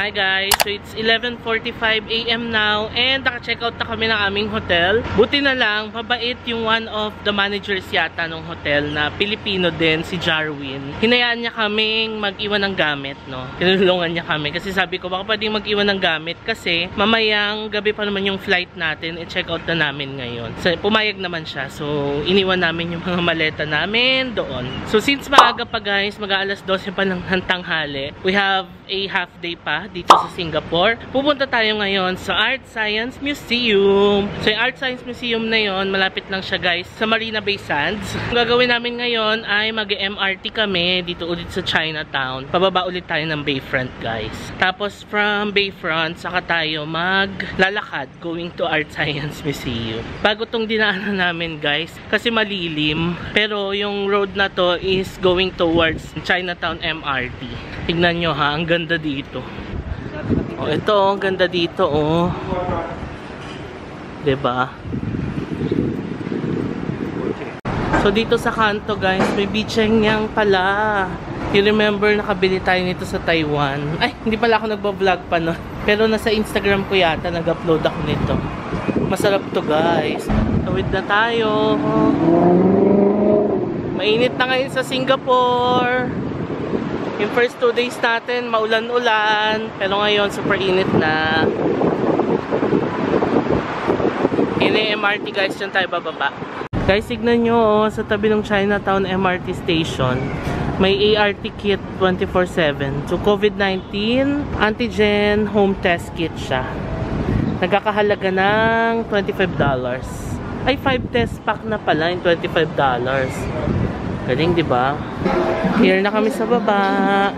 Hi guys, so it's 11:45 AM now and naka-check out na kami ng aming hotel. Buti na lang, mabait yung one of the managers yata ng hotel na Pilipino din, si Jarwin. Hinayaan niya kaming mag-iwan ng gamit, no? Tinulungan niya kami kasi sabi ko baka pwedeng mag-iwan ng gamit kasi mamayang gabi pa naman yung flight natin, i-check out na namin ngayon. So, pumayag naman siya. So, iniwan namin yung mga maleta namin doon. So, since maaga pa guys, mag-aalas 12 pa ng tanghali, we have a half day pa dito sa Singapore. Pupunta tayo ngayon sa Artscience Museum. So yung Artscience Museum na yon, malapit lang siya guys sa Marina Bay Sands. Ang gagawin namin ngayon ay mag-MRT kami dito ulit sa Chinatown. Pababa ulit tayo ng Bayfront guys. Tapos from Bayfront, saka tayo maglalakad going to Artscience Museum. Bago tong dinaanan namin guys, kasi malilim. Pero yung road na to is going towards Chinatown MRT. Tignan nyo ha, ang ganda dito. Oh, ito, ang ganda dito, oh. 'Di ba? So dito sa kanto, guys, may beacheng yang pala. You remember nakabili tayo nito sa Taiwan. Ay, hindi pala ako nagba-vlog pa no. Pero nasa Instagram ko yata nag-upload ako nito. Masarap to, guys. Tawid na tayo. Mainit na ngayon sa Singapore. Yung first 2 days natin, maulan-ulan. Pero ngayon, super init na. Yun yung MRT guys, dyan tayo bababa. Guys, tignan nyo, sa tabi ng Chinatown MRT station, may ART kit 24/7. So, COVID-19 antigen home test kit siya. Nagkakahalaga ng $25. Ay, 5 test pack na pala yung $25. Galing, di ba? Here na kami sa baba.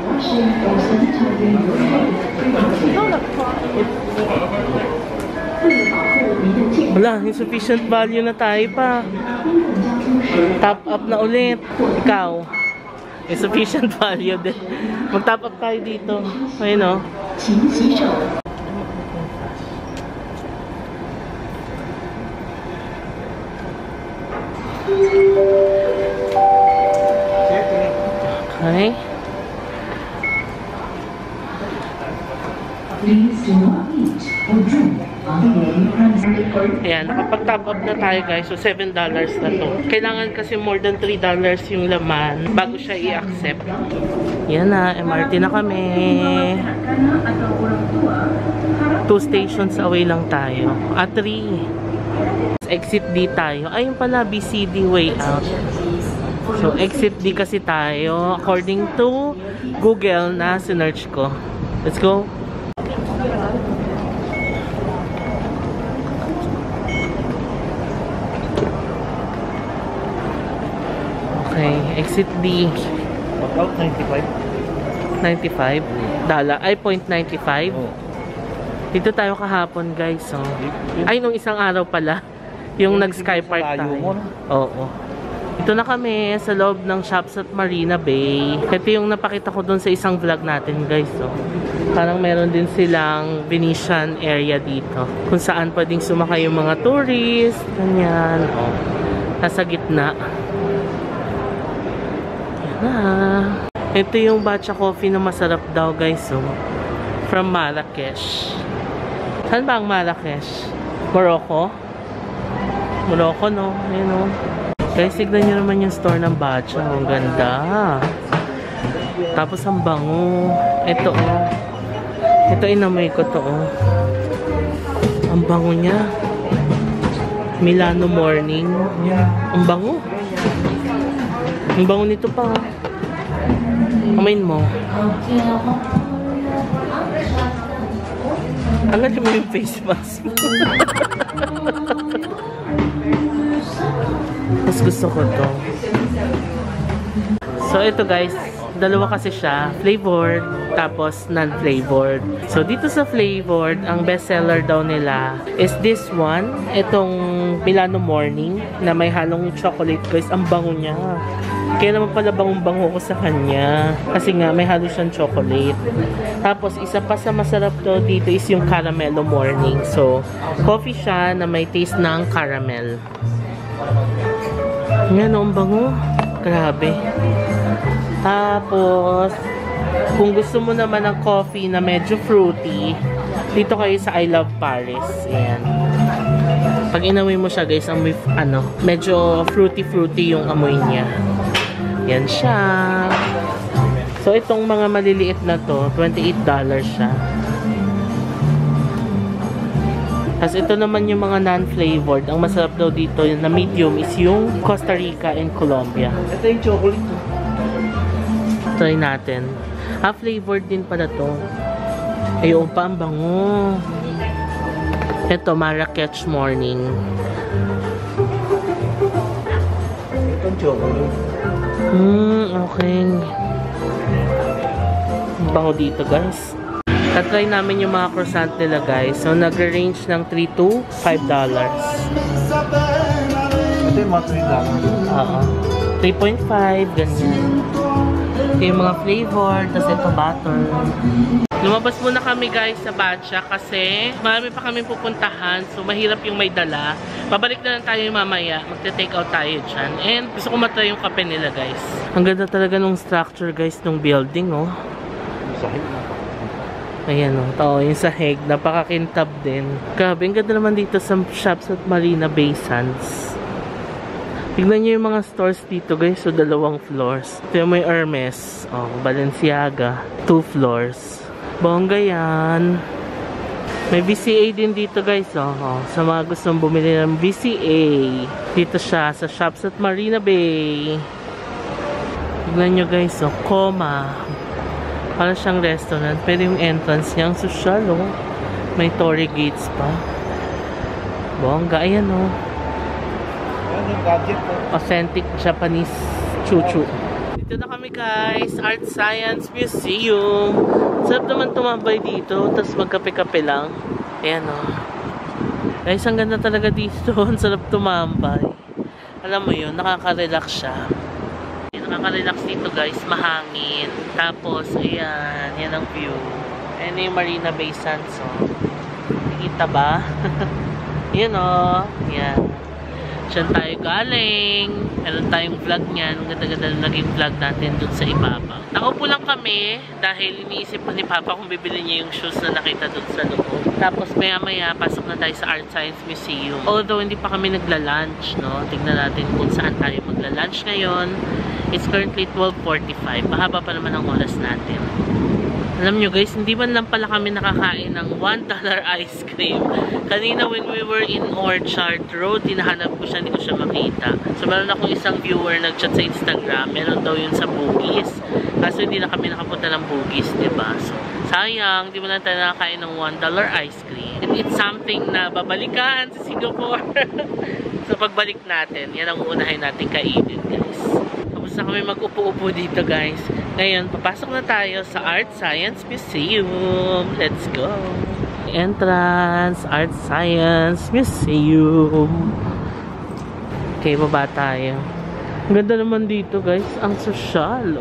Wala, insufficient value na tayo pa. Top up na ulit. Ikaw, insufficient value din. Mag-top up tayo dito. Ayun o. Okay. Ayan, nakapag-top up na tayo guys. So, $7 na to. Kailangan kasi more than $3 yung laman bago siya i-accept. Yan na, MRT na kami. 2 stations away lang tayo. 3. Exit D tayo. Ayun pala, BCD way out. So, exit D kasi tayo according to Google na sinearch ko. Let's go. Okay, exit D. About 95. 95? Dala. Ay, 0.95. Dito tayo kahapon guys. Oh. Ay, nung isang araw pala. Yung nag-skypark tayo. Oo. Ito na kami sa loob ng shops at Marina Bay. Ito yung napakita ko dun sa isang vlog natin guys. So, parang meron din silang Venetian area dito. Kung saan pwedeng sumakay yung mga tourist. Ganyan. Oh. Nasa gitna. Yan na. Ito yung Bacha Coffee na masarap daw guys. So, from Marrakesh. Saan ba ang Marrakesh? Morocco? Morocco no? Ayan o. Guys, tignan nyo naman yung store ng Bacha. Ang ganda. Tapos ang bango. Ito oh. Ito inamoy ko to oh. Ang bango niya. Milano morning. Ang bango. Ang bango nito pa. Amayin mo. Angat mo yung face mask mo. Mas gusto ko to. So ito guys, dalawa kasi siya, flavored tapos non-flavored. So dito sa flavored, ang best seller daw nila is this one, itong Milano Morning na may halong chocolate guys. Ang bango niya. Kaya naman pala bangong-bango ko sa kanya. Kasi nga may halo siyang chocolate. Tapos isa pa sa masarap to dito is yung Caramelo Morning. So coffee siya na may taste ng caramel. Yan, ang bango. Grabe. Tapos, Kung gusto mo naman ng coffee na medyo fruity, dito kayo sa I Love Paris. Ayan. Pag inamoy mo siya guys, amoy, medyo fruity-fruity yung amoy niya. Yan siya. So itong mga maliliit na to, $28 siya. Tapos ito naman yung mga non-flavored. Ang masarap daw dito na medium is yung Costa Rica and Colombia. Ito yung chocolate. Try natin. Flavored din pala to. Ayun pa, ang bango. Ito, Marrakech Morning. Ito yung chocolate. Okay. Ang bango dito guys. Tatry namin yung mga croissant nila guys. So, nag-range ng $3 to $5. Ito yung mga $3. Oo. 3.5, ganyan. Ito yung mga flavor, tapos ito butter. Lumabas muna kami guys sa Bacha kasi marami pa kami pupuntahan. So, mahirap yung may dala. Babalik na lang tayo mamaya. Magte-take out tayo dyan. And gusto ko matry yung kape nila guys. Ang ganda talaga nung structure guys nung building, oh. Sahig na. Ayan o, yung sahig, napakakintab din. Grabe, ang ganda naman dito sa shops at Marina Bay Sands. Tignan nyo yung mga stores dito guys, so 2 floors. Ito yung may Hermes, Balenciaga, 2 floors. Bongga yan. May VCA din dito guys, sa mga gustong bumili ng VCA. Dito siya, sa shops at Marina Bay. Tignan nyo guys, Coma. Para siyang restaurant, pero yung entrance niya ang social, may Torii gates pa. Bongga, ayan Yan yung gadget po. Authentic Japanese chuchu. Dito na kami guys, Artscience Museum. Sarap naman tumambay dito, tapos magkape-kape lang. Ayan guys, ang ganda talaga dito. Ang sarap tumambay. Alam mo yun, nakaka-relax siya. Nakaka-relax dito guys, mahangin. Tapos, ayan, yan ang view. Ayan yung Marina Bay Sands, nakikita ba? Yan yan. Diyan tayo galing. Meron tayong vlog niyan. Ang ganda-ganda na naging vlog natin dun sa ibabaw. Nakaupo lang kami dahil iniisip pa ni Papa kung bibili niya yung shoes na nakita dun sa loob. Tapos maya-maya, pasok na tayo sa Artscience Museum. Although hindi pa kami nagla-lunch, tignan natin kung saan tayo magla-lunch ngayon. It's currently 12:45. Mahaba pa naman ang oras natin. Alam nyo guys, hindi man lang pala kami nakakain ng $1 ice cream. Kanina when we were in Orchard Road, hinahanap ko siya, hindi ko siya makita. So meron akong isang viewer nag-chat sa Instagram, meron daw yun sa Bugis. Kaso hindi na kami nakapunta ng Bugis, diba? So sayang, hindi mo lang tayo nakakain ng $1 ice cream. It's something na babalikan sa Singapore. So pagbalik natin, yan ang uunahin natin kainin guys. Tapos na kami mag-upo-upo dito guys. Ngayon, papasok na tayo sa Artscience Museum. Let's go! Entrance, Artscience Museum. Okay, baba tayo. Ang ganda naman dito guys. Ang sosyal,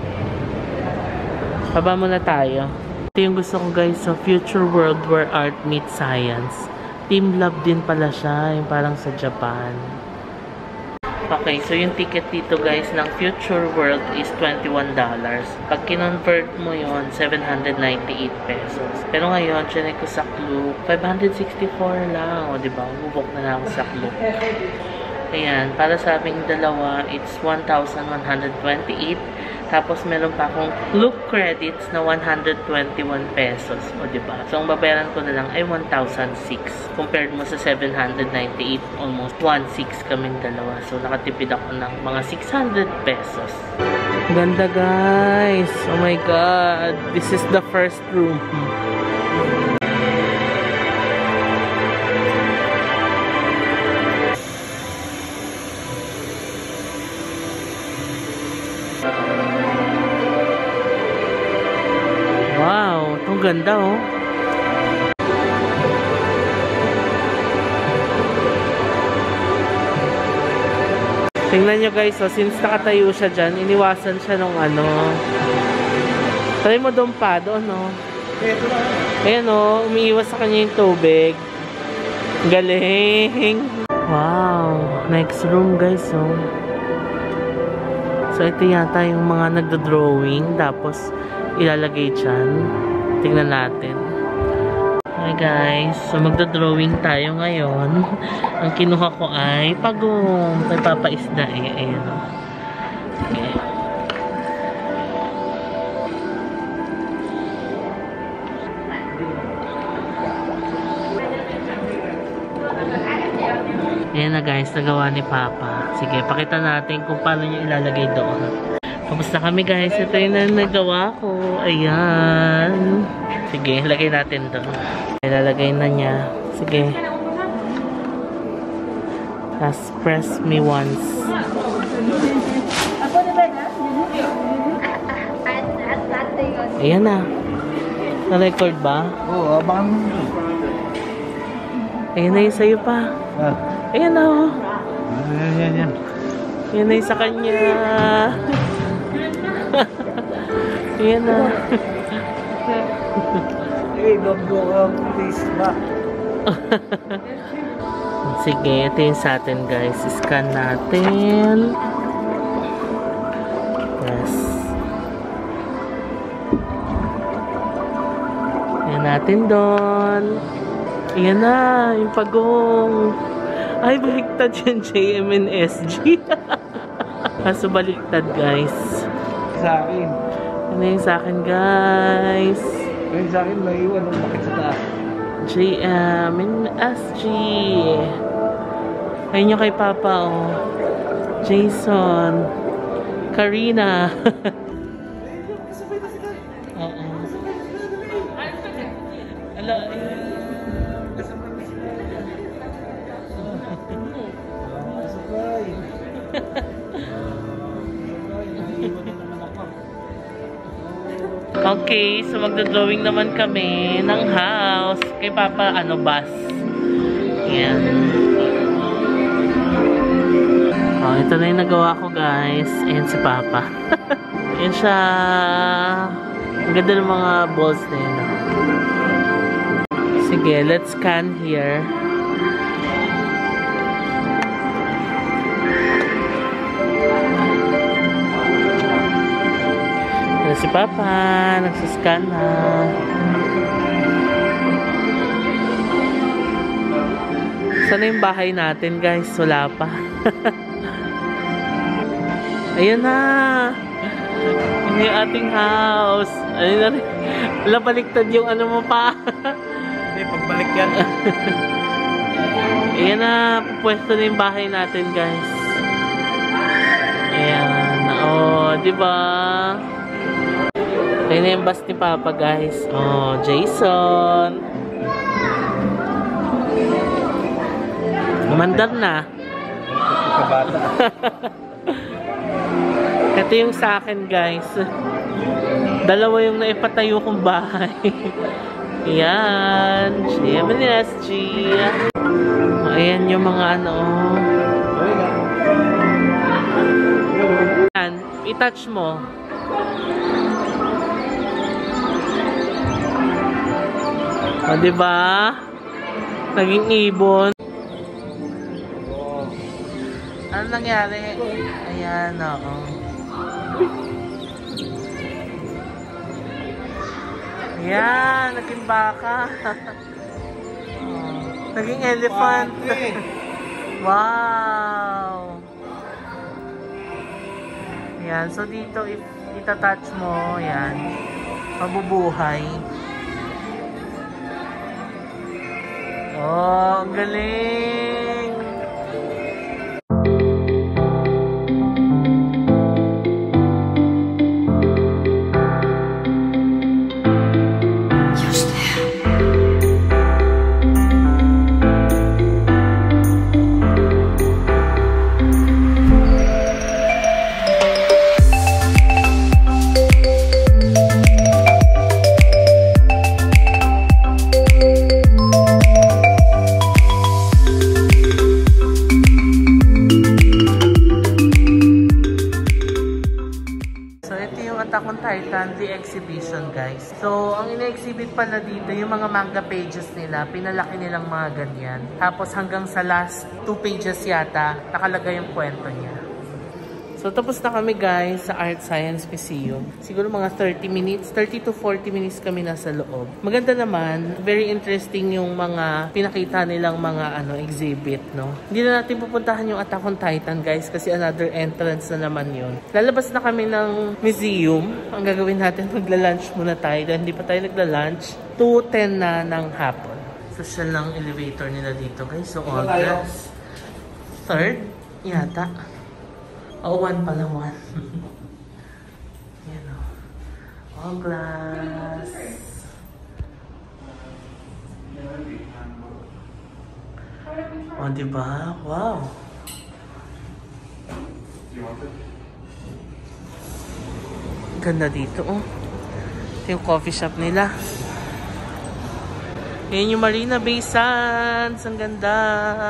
Baba muna tayo. Ito yung gusto ko guys sa future world where art meets science. Team Lab din pala siya. Yung parang sa Japan. Okay, so yung ticket dito guys ng Future World is $21. Pag kinonvert mo yon 798 pesos. Pero ngayon, chinek ko sa Klook, 564 lang. Diba? Bubok na lang ako sa Klook. Ayan, para sa aming dalawa, it's 1,128. Tapos meron pa akong Klook credits na 121 pesos. Diba? So ang babayaran ko na lang ay 1,006. Compared mo sa 798, almost 1,600 kaming dalawa. So nakatipid ako ng mga 600 pesos. Ganda guys! Oh my God! This is the first room. Wow! Itong ganda Tingnan nyo guys, since nakatayo siya dyan, iniwasan siya nung Try mo doon pa, Ayan umiiwas sa kanya yung tubig. Galing! Wow! Next room guys, So ito yata yung mga nagdo-drawing. Tapos, ilalagay dyan. Tingnan natin. Hi guys, so magdodrawing tayo ngayon. Ang kinuha ko ay pagong. May papaisda eh. Ayan o. Okay. Ayan na guys, nagawa ni Papa. Sige, pakita natin kung paano niya ilalagay doon. Tapos na kami guys. Ito yung nagawa ko. Ayan. Sige, lagay natin doon. Ilalagay na niya. Sige. Tapos press me once. Ayan na. Na-record ba? Oo, abang. Ayan na yung sa'yo pa. Ayan na oh. Yan. Ayan na yung sa kanya. Ayan na. Hey, don't go please back. Sige, ito yung sa atin guys. Scan natin. Yes. Ayan natin doon. Ayan na, yung pagong. Ay, baliktad yan, JM and SG. Kaso baliktad, guys. Sa akin. Ano yung sa akin, guys? Yung sa akin, may iwan ng bakit sa taas. JM and SG. Ayun yung kay Papa, oh. Jason. Karina. Oo. Ala, okay, so magdodrawing naman kami ng house. Kay Papa, bus. Yan. Oh, ito na yung nagawa ko, guys. Ayan si Papa. Ayan siya. Ang ganda ng mga balls na yun. Sige, let's scan here. Si Papa, nagsascan na. Sana yung bahay natin, guys? Wala pa. Ayan na. Yun yung ating house. Ayun na rin. Wala, baliktad yung mo pa. Hindi, pagbalik yan. Ayan na. Pupwesto na yung bahay natin, guys. Ayan. Oh, diba? Ayun na yung bus ni Papa, guys. Oh, Jason. Umandar na. Kabata. Ito yung sa akin, guys. Dalawa yung naipatayo kong bahay. Ayan. GMNSG. Ayan yung mga Ayan. I-touch mo. O, diba? Naging ibon. Ano nangyari? Ayan, oo. Ayan, naging baka. Naging elephant. Wow! Ayan, so dito, if itatouch mo, ayan, mabubuhay. Oh, ang galing! The exhibition, guys. So, ang ina-exhibit pala dito, yung mga manga pages nila, pinalaki nilang mga ganyan. Tapos hanggang sa last 2 pages yata, nakalagay yung kwento niya. So, So, tapos na kami guys sa Artscience Museum. Siguro mga 30 to 40 minutes kami nasa loob. Maganda naman. Very interesting yung mga pinakita nilang mga exhibit, no? Hindi na natin pupuntahan yung Attack on Titan guys kasi another entrance na naman yun. Lalabas na kami ng museum. Ang gagawin natin, magla-lunch muna tayo. Dahil hindi pa tayo nagla-lunch. 2:10 na ng hapon. Social lang elevator nila dito guys. So, August 3rd yata. O, 1 pala, 1. Yan o. All glass. O, diba? Wow. Ganda dito, oh. Ito yung coffee shop nila. Yan yung Marina Bay Sands. Ang ganda.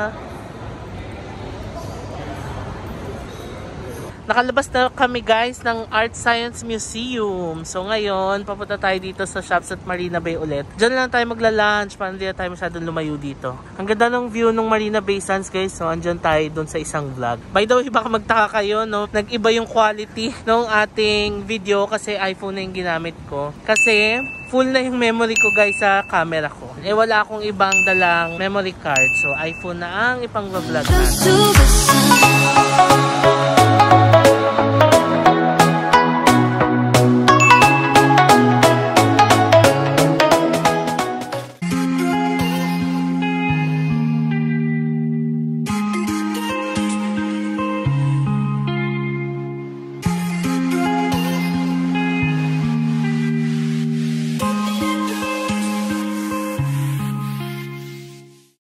Nakalabas na kami guys ng Artscience Museum. So ngayon, papunta tayo dito sa shops at Marina Bay ulit. Diyan lang tayo magla-lunch para hindi na tayo masyadong lumayo dito. Ang ganda ng view ng Marina Bay Sands guys. So andyan tayo doon sa isang vlog. By the way, baka magtaka kayo, no? Nag-iba yung quality ng ating video kasi iPhone na yung ginamit ko. Kasi full na yung memory ko guys sa camera ko. Eh wala akong ibang dalang memory card. So iPhone na ang ipang-vlog natin.